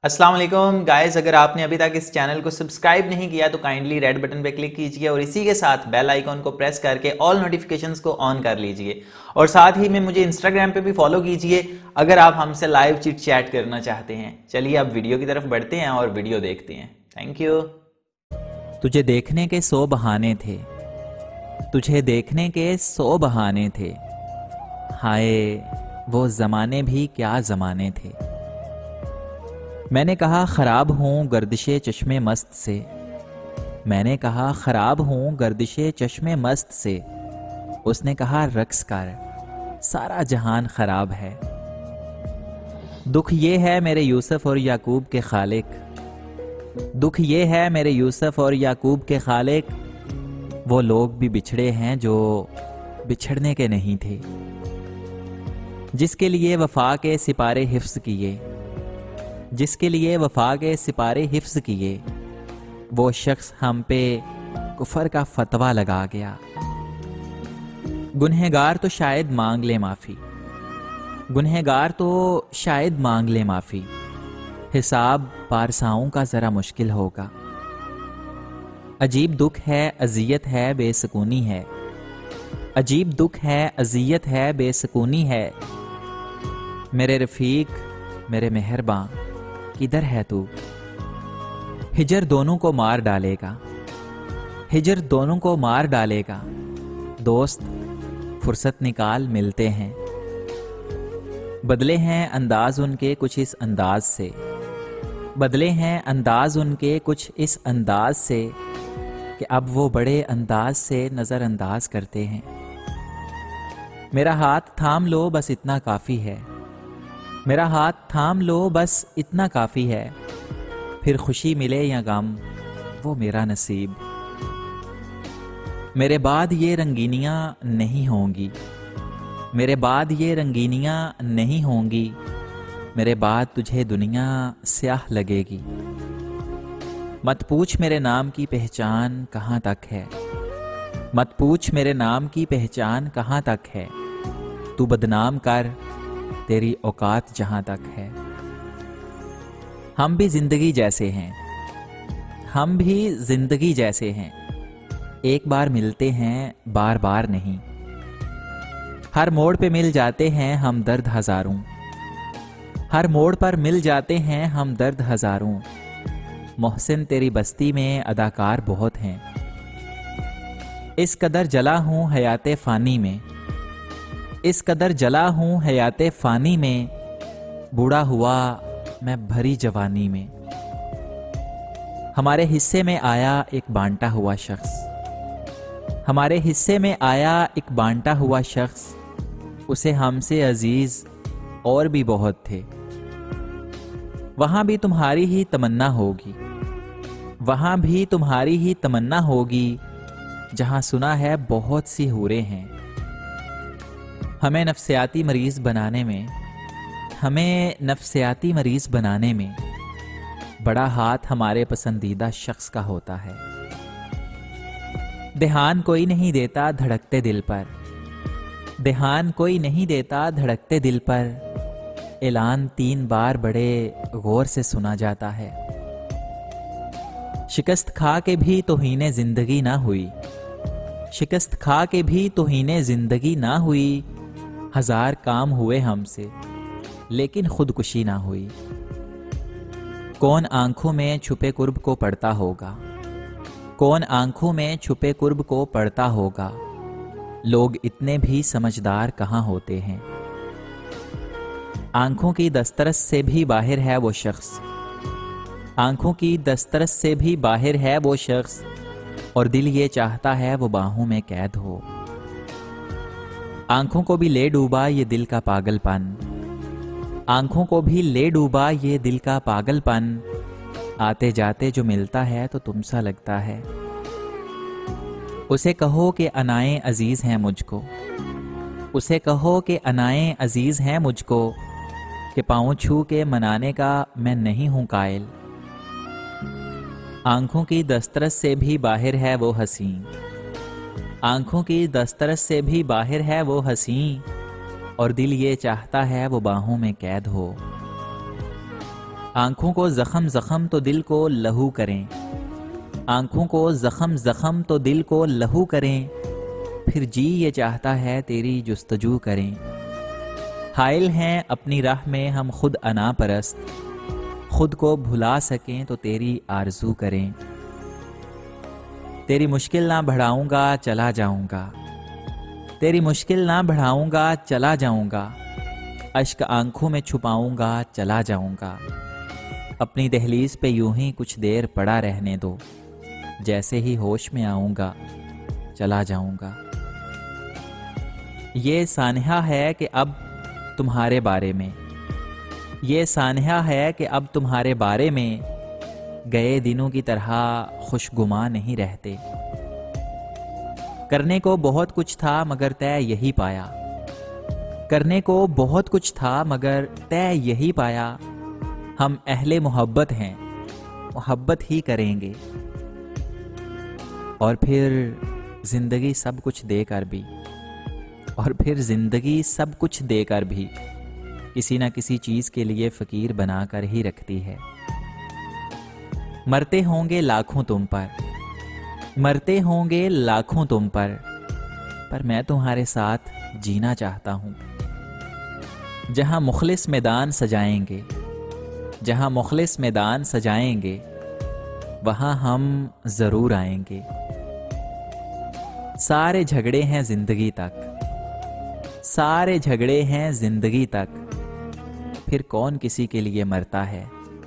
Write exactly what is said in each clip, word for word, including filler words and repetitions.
अस्सलाम वालेकुम गाइस, अगर आपने अभी तक इस चैनल को सब्सक्राइब नहीं किया तो काइंडली रेड बटन पे क्लिक कीजिए और इसी के साथ बेल आइकॉन को प्रेस करके ऑल नोटिफिकेशंस को ऑन कर लीजिए। और साथ ही में मुझे इंस्टाग्राम पे भी फॉलो कीजिए अगर आप हमसे लाइव चिट चैट करना चाहते हैं। चलिए अब वीडियो की तरफ बढ़ते हैं और वीडियो देखते हैं। Thank you. तुझे देखने के सौ बहाने थे, तुझे देखने के सौ बहाने थे, हाय वो जमाने भी क्या जमाने थे। मैंने कहा खराब हूँ गर्दिशे चश्मे मस्त से, मैंने कहा खराब हूँ गर्दिशे चश्मे मस्त से, उसने कहा रक्स कर सारा जहान खराब है। दुख ये है मेरे यूसुफ और याकूब के खालिक, दुख ये है मेरे यूसुफ और याकूब के खालिक, वो लोग भी बिछड़े हैं जो बिछड़ने के नहीं थे। जिसके लिए वफा के सिपारे हिफ्स किए, जिसके लिए वफा के सिपारे हिफ्स किए, वो शख्स हम पे कुफर का फतवा लगा गया। गुनहगार तो शायद मांग ले माफी, गुनहगार तो शायद मांग ले माफी, हिसाब पारसाओं का जरा मुश्किल होगा। अजीब दुख है अजियत है बेसुकूनी है, अजीब दुख है अजियत है बेसुकूनी है। मेरे रफीक मेरे मेहरबान किधर है तू। हिजर दोनों को मार डालेगा, हिजर दोनों को मार डालेगा, दोस्त फुर्सत निकाल मिलते हैं। बदले हैं अंदाज उनके कुछ इस अंदाज से, बदले हैं अंदाज उनके कुछ इस अंदाज से, कि अब वो बड़े अंदाज से नज़रअंदाज करते हैं। मेरा हाथ थाम लो बस इतना काफ़ी है, मेरा हाथ थाम लो बस इतना काफ़ी है, फिर खुशी मिले या गम वो मेरा नसीब। मेरे बाद ये रंगीनियाँ नहीं होंगी, मेरे बाद ये रंगीनियाँ नहीं होंगी, मेरे बाद तुझे दुनिया स्याह लगेगी। मत पूछ मेरे नाम की पहचान कहाँ तक है, मत पूछ मेरे नाम की पहचान कहाँ तक है, तू बदनाम कर तेरी औकात जहां तक है। हम भी जिंदगी जैसे हैं, हम भी जिंदगी जैसे हैं, एक बार मिलते हैं बार बार नहीं। हर मोड़ पे मिल जाते हैं हम दर्द हजारों, हर मोड़ पर मिल जाते हैं हम दर्द हजारों। मोहसिन तेरी बस्ती में अदाकार बहुत हैं, इस कदर जला हूं हयाते फानी में, इस कदर जला हूं हयाते फानी में, बूढ़ा हुआ मैं भरी जवानी में। हमारे हिस्से में आया एक बांटा हुआ शख्स, हमारे हिस्से में आया एक बांटा हुआ शख्स, उसे हमसे अजीज और भी बहुत थे। वहां भी तुम्हारी ही तमन्ना होगी, वहां भी तुम्हारी ही तमन्ना होगी, जहां सुना है बहुत सी हूरें हैं। हमें नफ्सियाती मरीज बनाने में, हमें नफ्सियाती मरीज बनाने में बड़ा हाथ हमारे पसंदीदा शख्स का होता है। ध्यान कोई नहीं देता धड़कते दिल पर, ध्यान कोई नहीं देता धड़कते दिल पर, ऐलान तीन बार बड़े गौर से सुना जाता है। शिकस्त खा के भी तौहीने जिंदगी ना हुई, शिकस्त खा के भी तौहीने जिंदगी ना हुई, हजार काम हुए हमसे लेकिन खुदकुशी ना हुई। कौन आंखों में छुपे कुर्ब को पढ़ता होगा, कौन आंखों में छुपे कुर्ब को पढ़ता होगा, लोग इतने भी समझदार कहाँ होते हैं। आंखों की दस्तरस से भी बाहर है वो शख्स, आंखों की दस्तरस से भी बाहर है वो शख्स, और दिल ये चाहता है वो बाहों में कैद हो। आंखों को भी ले डूबा ये दिल का पागलपन, आंखों को भी ले डूबा ये दिल का पागलपन, आते जाते जो मिलता है तो तुम सा लगता है। उसे कहो कि अनाए अजीज हैं मुझको, उसे कहो कि अनाए अजीज हैं मुझको, कि पाँव छू के मनाने का मैं नहीं हूं कायल। आंखों की दस्तरस से भी बाहर है वो हसीं, आंखों की दस्तरस से भी बाहर है वो हसीं, और दिल ये चाहता है वो बाहों में कैद हो। आंखों को जख्म जख्म तो दिल को लहू करें, आंखों को जख्म जख्म तो दिल को लहू करें, फिर जी ये चाहता है तेरी जुस्तजू करें। हाइल हैं अपनी राह में हम खुद अना परस्त, खुद को भुला सकें तो तेरी आरजू करें। तेरी मुश्किल ना बढ़ाऊंगा चला जाऊंगा, तेरी मुश्किल ना बढ़ाऊंगा चला जाऊंगा, अश्क आंखों में छुपाऊंगा चला जाऊंगा। अपनी दहलीज पे यूं ही कुछ देर पड़ा रहने दो, जैसे ही होश में आऊंगा चला जाऊंगा। ये सानहा है कि अब तुम्हारे बारे में, ये सानहा है कि अब तुम्हारे बारे में गए दिनों की तरह खुशगुमा नहीं रहते। करने को बहुत कुछ था मगर तय यही पाया, करने को बहुत कुछ था मगर तय यही पाया। हम अहले मोहब्बत हैं, मोहब्बत ही करेंगे। और फिर जिंदगी सब कुछ देकर भी, और फिर जिंदगी सब कुछ देकर भी किसी ना किसी चीज के लिए फकीर बनाकर ही रखती है। मरते होंगे लाखों तुम पर, मरते होंगे लाखों तुम पर, पर मैं तुम्हारे साथ जीना चाहता हूं। जहां मुखलिस मैदान सजाएंगे, जहां मुखलिस मैदान सजाएंगे, वहां हम जरूर आएंगे। सारे झगड़े हैं जिंदगी तक, सारे झगड़े हैं जिंदगी तक, फिर कौन किसी के लिए मरता है।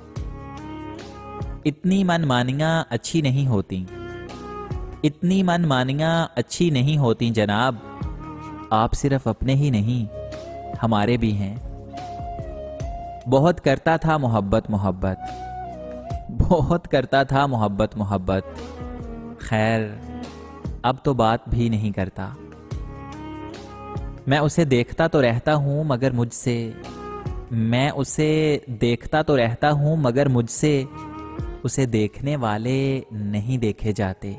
इतनी मनमानियां अच्छी नहीं होती, इतनी मनमानियां अच्छी नहीं होती जनाब। आप सिर्फ अपने ही नहीं हमारे भी हैं। बहुत करता था मोहब्बत मोहब्बत, बहुत करता था मोहब्बत मोहब्बत, खैर अब तो बात भी नहीं करता। मैं उसे देखता तो रहता हूं मगर मुझसे, मैं उसे देखता तो रहता हूं मगर मुझसे उसे देखने वाले नहीं देखे जाते।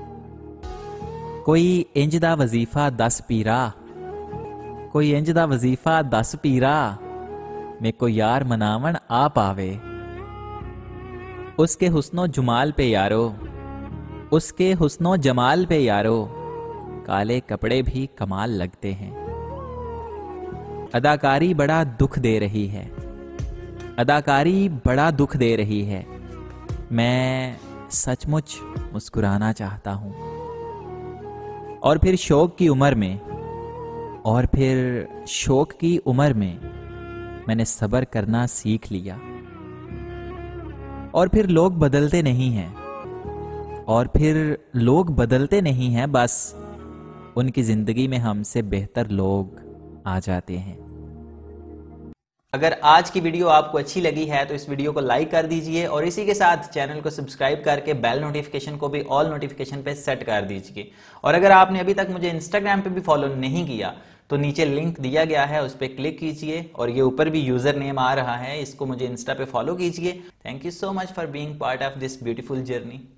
कोई इंजदा वजीफा दस पीरा, कोई इंजदा वजीफा दस पीरा, में को यार मनावन आ पावे। उसके हुस्नो जुमाल पे यारो, उसके हुस्नो जमाल पे यारो, काले कपड़े भी कमाल लगते हैं। अदाकारी बड़ा दुख दे रही है, अदाकारी बड़ा दुख दे रही है। मैं सचमुच मुस्कुराना चाहता हूं। और फिर शौक की उम्र में, और फिर शौक की उम्र में मैंने सब्र करना सीख लिया। और फिर लोग बदलते नहीं हैं, और फिर लोग बदलते नहीं हैं, बस उनकी जिंदगी में हमसे बेहतर लोग आ जाते हैं। अगर आज की वीडियो आपको अच्छी लगी है तो इस वीडियो को लाइक कर दीजिए और इसी के साथ चैनल को सब्सक्राइब करके बेल नोटिफिकेशन को भी ऑल नोटिफिकेशन पे सेट कर दीजिए। और अगर आपने अभी तक मुझे इंस्टाग्राम पे भी फॉलो नहीं किया तो नीचे लिंक दिया गया है, उस पर क्लिक कीजिए और ये ऊपर भी यूजर नेम आ रहा है, इसको मुझे इंस्टा पे फॉलो कीजिए। Thank you so much for being part of this beautiful journey.